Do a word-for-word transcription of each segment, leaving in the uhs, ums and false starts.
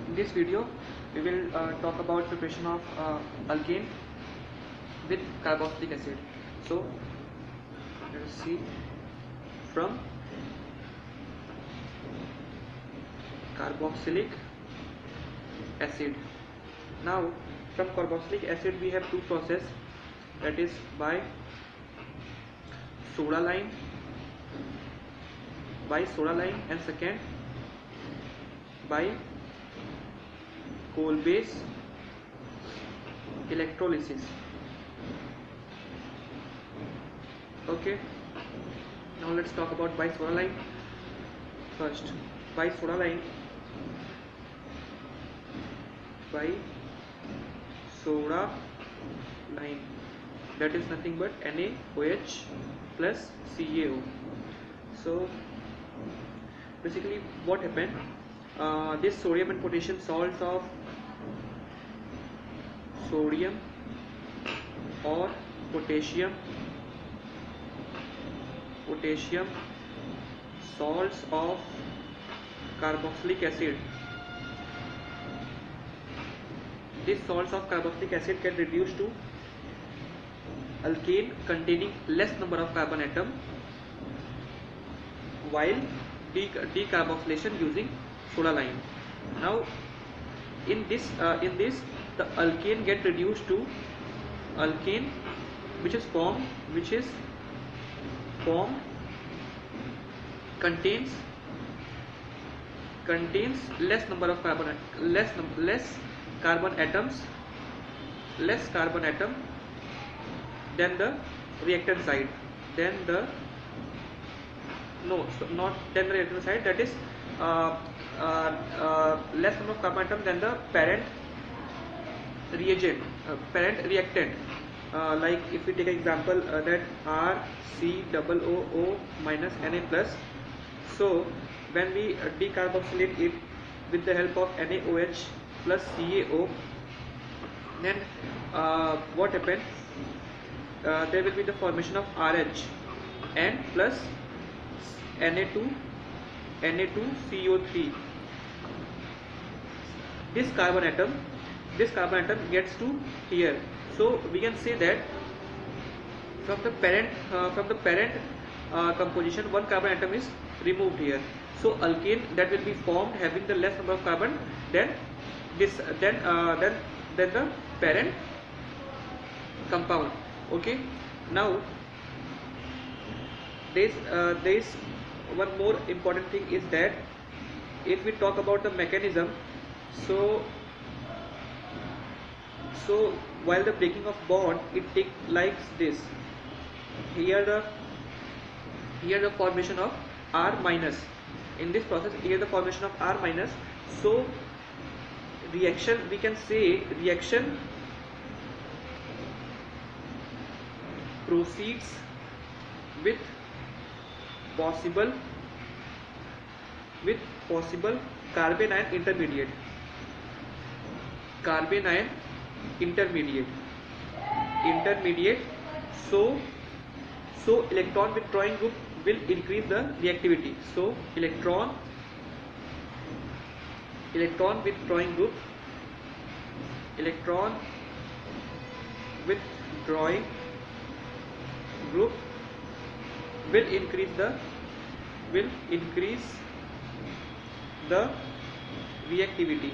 In this video, we will uh, talk about preparation of uh, alkane with carboxylic acid. So, let us see from carboxylic acid. Now, from carboxylic acid, we have two processes, that is by soda lime, by soda lime, and second by coal base electrolysis. Okay, now let's talk about by soda lime first. By soda lime, by soda lime, that is nothing but NaOH plus C A O. So basically what happened, uh, this sodium and potassium salts of sodium or potassium potassium salts of carboxylic acid, these salts of carboxylic acid can reduce to alkane containing less number of carbon atom while decarboxylation using soda lime. Now in this uh, in this the alkane get reduced to alkane which is formed which is formed contains contains less number of carbon less less carbon atoms less carbon atom than the reactant side then the no so not than the reactant side that is uh, uh, uh, less number of carbon atom than the parent reagent uh, parent reactant. Uh, like if we take an example uh, that R C O O O minus Na plus, so when we uh, decarboxylate it with the help of NaOH plus C A O, then uh, what happens, uh, there will be the formation of R H and plus Na two Na two C O three. This carbon atom this carbon atom gets to here, so we can say that from the parent uh, from the parent uh, composition one carbon atom is removed here, so alkane that will be formed having the less number of carbon than this then uh, then then the parent compound. Okay, now this uh, this one more important thing is that if we talk about the mechanism, so so while the breaking of bond it takes like this. Here the here the formation of R minus, in this process here the formation of R minus, so reaction we can say reaction proceeds with possible with possible carbon ion intermediate carbon ion intermediate intermediate so so electron withdrawing group will increase the reactivity. So electron electron withdrawing group electron withdrawing group will increase the will increase the reactivity.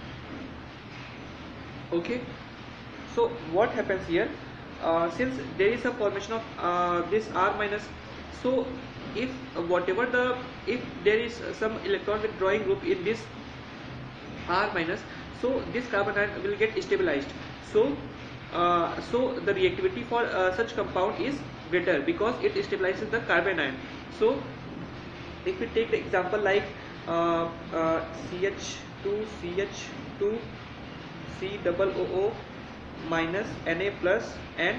Okay, so what happens here, uh, since there is a formation of uh, this R minus, so if uh, whatever the if there is some electron withdrawing group in this R minus, so this carbon ion will get stabilized, so uh, so the reactivity for uh, such compound is greater because it stabilizes the carbon ion. So if we take the example like uh, uh, C H two C H two C O O O minus Na plus and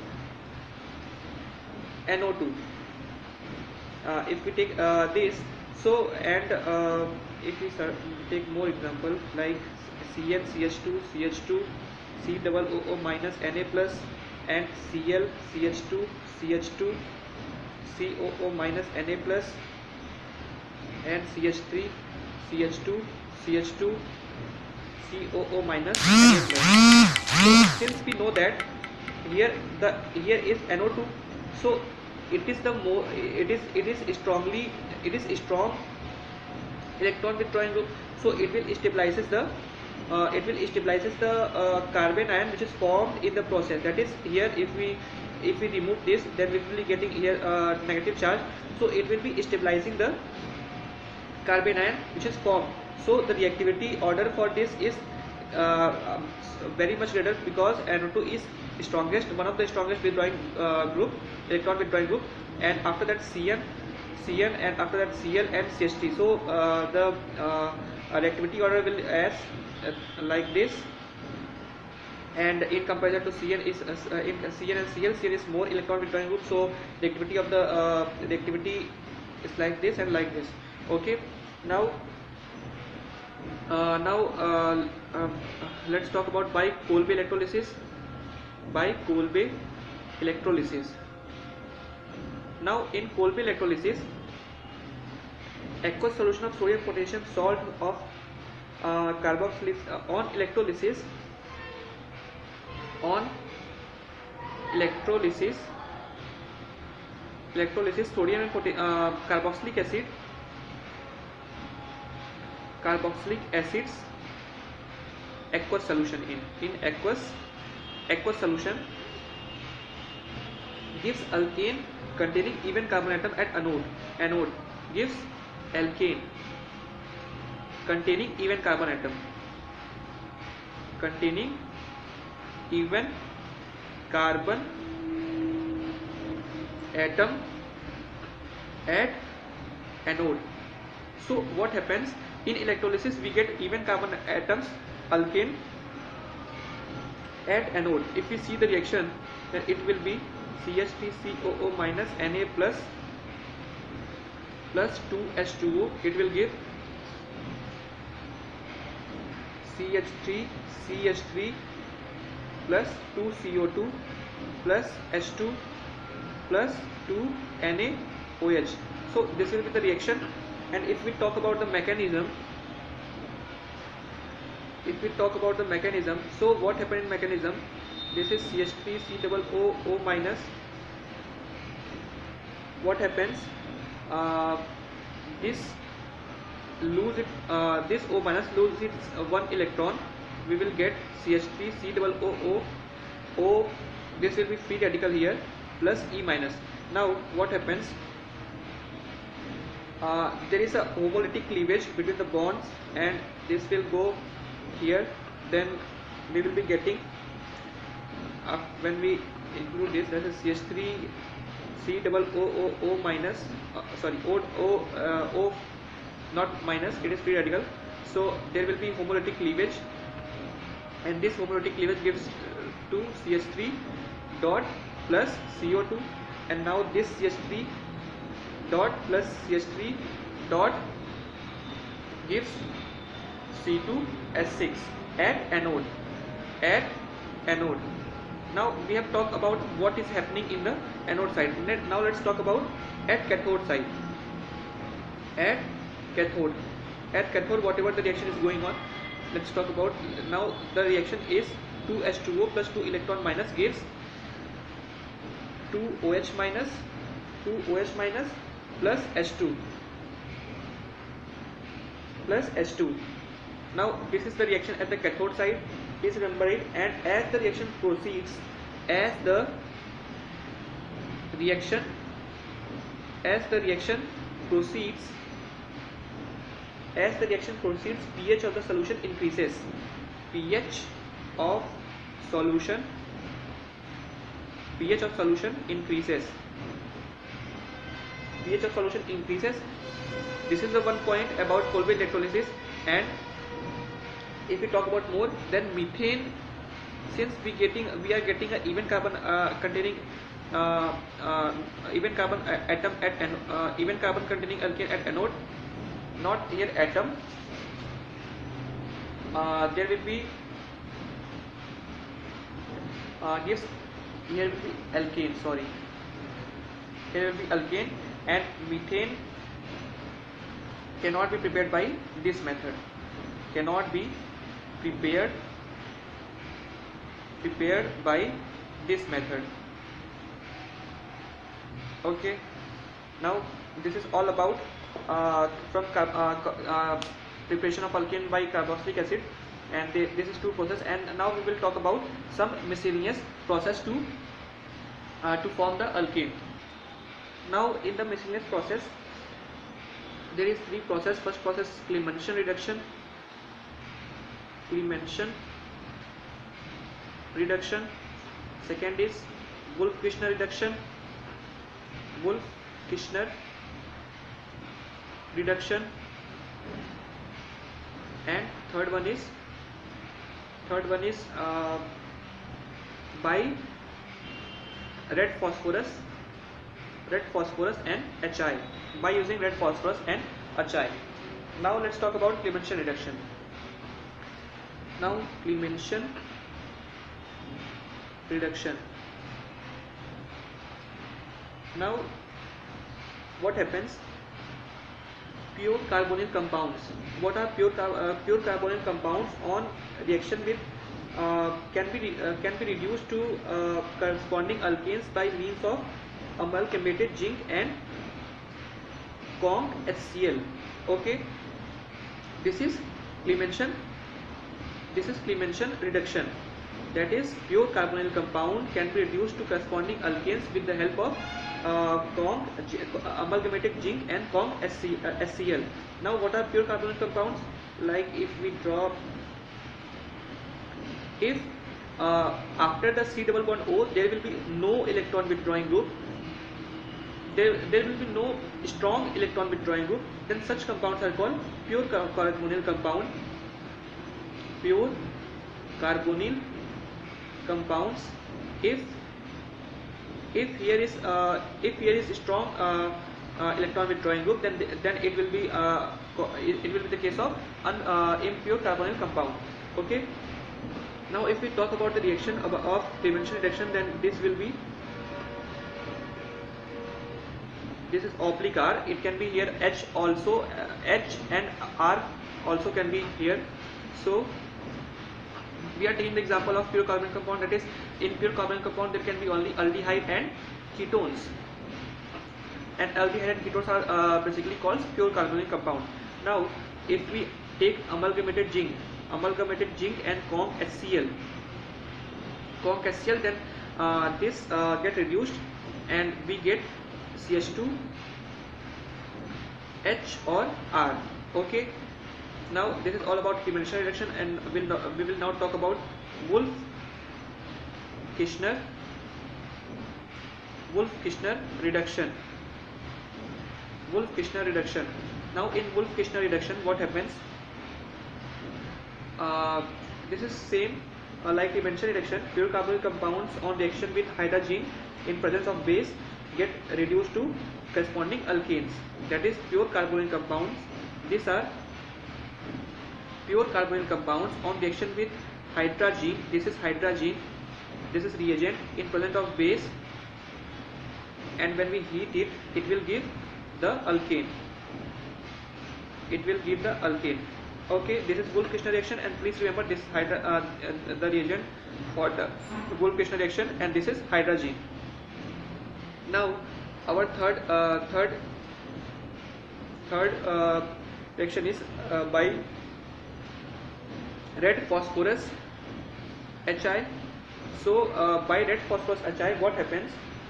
N O two. Uh, if we take uh, this, so and uh, if we start, take more example like C n C H two C H two C O O O minus Na plus and Cl C H two C H two C O O minus Na plus and C H three C H two C H two C O O minus Na plus. So since we know that here the here is N O two, so it is the more it is it is strongly it is strong electron withdrawing group, so it will stabilizes the uh, it will stabilizes the uh, carbon ion which is formed in the process. That is, here if we if we remove this, then we will be getting here uh, negative charge, so it will be stabilizing the carbon ion which is formed. So the reactivity order for this is uh, um, very much greater, because N O two is strongest, one of the strongest withdrawing uh, group, electron withdrawing group, and after that Cn, Cn, and after that Cl and C H three. So uh, the uh, reactivity order will as uh, like this, and in comparison to Cn is uh, in Cn and Cl, Cn is more electron withdrawing group, so the activity of the uh, the activity is like this and like this. Okay, now uh, now uh, uh, let's talk about by Kolbe electrolysis. By Kolbe electrolysis. Now in Kolbe electrolysis, aqueous solution of sodium potassium salt of uh, carboxylic uh, on electrolysis on electrolysis electrolysis sodium and uh, carboxylic acid carboxylic acids aqueous solution in in aqueous aqueous solution gives alkane containing even carbon atom at anode. Anode gives alkane containing even carbon atom containing even carbon atom at anode. So what happens in electrolysis? We get even carbon atoms, alkane, at anode. If we see the reaction, then it will be C H three C O O minus Na plus plus two H two O. It will give C H three C H three plus two C O two plus H two plus two Na O H. So this will be the reaction. And if we talk about the mechanism, if we talk about the mechanism, so what happened in mechanism? This is C H three C O O O minus. What happens? Uh, this lose it. Uh, this O minus loses its uh, one electron. We will get C H three C O O O O. This will be free radical here, plus E minus. Now what happens? Uh, there is a homolytic cleavage between the bonds, and this will go here. Then we will be getting uh, when we include this, that is C H three C O O O O minus, uh, sorry O O uh, O not minus, it is free radical. So there will be homolytic cleavage, and this homolytic cleavage gives uh, to C H three dot plus C O two, and now this C H three dot plus C H three dot gives C two H six at anode. At anode. Now we have talked about what is happening in the anode side. Now let's talk about at cathode side. At cathode. At cathode, whatever the reaction is going on, let's talk about. Now the reaction is two H two O plus two electron minus gives two O H minus, two O H minus plus H two plus H two. Now this is the reaction at the cathode side. Please remember it. And as the reaction proceeds, as the reaction as the reaction proceeds as the reaction proceeds pH of the solution increases. pH of solution pH of solution increases. pH of solution increases. This is the one point about Kolbe electrolysis. And if we talk about more, then methane, since we getting we are getting a even carbon uh, containing uh, uh, even carbon atom at uh, even carbon containing alkane at anode, not here atom. Uh, there will be uh, gives here will be alkane. Sorry, here will be alkane, and methane cannot be prepared by this method. Cannot be prepared prepared by this method. Okay, now this is all about uh, from uh, uh, preparation of alkane by carboxylic acid, and they, this is two process. And now we will talk about some miscellaneous process to uh, to form the alkane. Now in the miscellaneous process there is three process. First process is Clemenson reduction. Clemenson reduction. Second is Wolff-Kishner reduction. Wolff-Kishner reduction. And third one is third one is uh, by red phosphorus, red phosphorus and H I, by using red phosphorus and H I. Now let's talk about Clemenson reduction. Now Clemenson reduction. Now what happens? Pure carbonyl compounds. What are pure uh, pure carbonyl compounds on reaction with uh, can be uh, can be reduced to uh, corresponding alkanes by means of amalgamated zinc and conc HCl. Okay, this is Clemenson. This is Clemenson reduction. That is, pure carbonyl compound can be reduced to corresponding alkanes with the help of uh, conc, amalgamated zinc and conc H C l. Now what are pure carbonyl compounds? Like if we draw, if uh, after the C double bond O there will be no electron withdrawing group, there, there will be no strong electron withdrawing group, then such compounds are called pure carbonyl compound. Pure carbonyl compounds. If if here is uh, if here is strong uh, uh, electron withdrawing group, then then it will be uh, it, it will be the case of un, uh, impure carbonyl compound. Okay. Now if we talk about the reaction of, of Clemenson reduction, then this will be, this is oblique R. It can be here H also, uh, H and R also can be here. So we are taking the example of pure carbonyl compound. That is, in pure carbonyl compound there can be only aldehyde and ketones, and aldehyde and ketones are uh, basically called pure carbonyl compound. Now if we take amalgamated zinc, amalgamated zinc and conc HCl, conc HCl, then uh, this uh, get reduced and we get C H two H or R. Okay. Now this is all about Clemenson reduction, and we'll, we will now talk about Wolff-Kishner Wolff-Kishner reduction. Wolff-Kishner reduction. Now in Wolff-Kishner reduction, what happens? Uh, this is same uh, like Clemenson reduction. Pure carbonyl compounds on reaction with hydrazine in presence of base get reduced to corresponding alkanes. That is pure carbonyl compounds. These are pure carbonyl compounds on reaction with hydrazine. This is hydrazine. This is reagent in presence of base, and when we heat it, it will give the alkane. It will give the alkane. Okay, this is Wolff-Kishner reaction, and please remember this hydra, uh, uh, the reagent for the Wolff-Kishner reaction, and this is hydrazine. Now our third uh, third third uh, reaction is uh, by red phosphorus H I. So uh, by red phosphorus H I, what happens?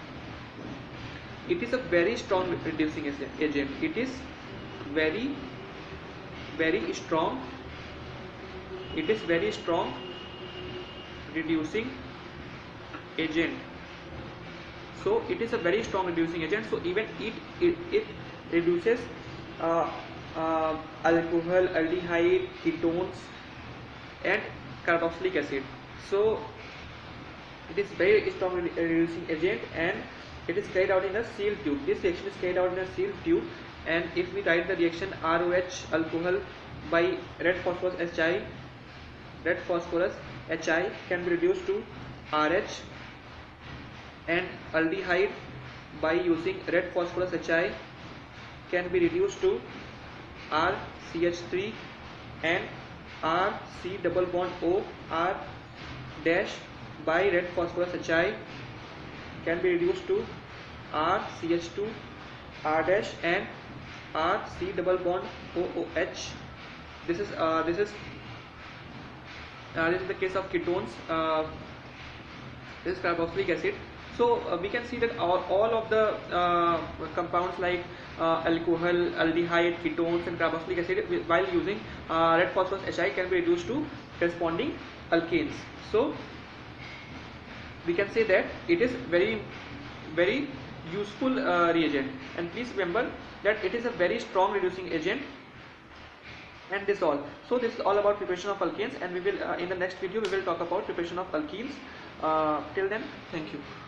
It is a very strong reducing agent. It is very very strong. It is very strong reducing agent. So it is a very strong reducing agent. So even it it, it reduces uh, uh, alcohol, aldehyde, ketones, and carboxylic acid. So it is very strong reducing agent, and it is carried out in a sealed tube. This reaction is carried out in a sealed tube, and if we write the reaction R O H alcohol by red phosphorus H I, red phosphorus H I can be reduced to R H, and aldehyde by using red phosphorus H I can be reduced to R C H three, and R C double bond O R dash by red phosphorus Hi can be reduced to R C H two R dash and R C double bond O O H. This is uh, this is uh, this is the case of ketones. Uh, this is carboxylic acid. So uh, we can see that all, all of the uh, compounds like uh, alcohol, aldehyde, ketones and carboxylic acid while using uh, red phosphorus Hi can be reduced to corresponding alkanes. So we can say that it is very very useful uh, reagent, and please remember that it is a very strong reducing agent. And this all. So this is all about preparation of alkanes, and we will uh, in the next video we will talk about preparation of alkenes. Uh, till then, thank you.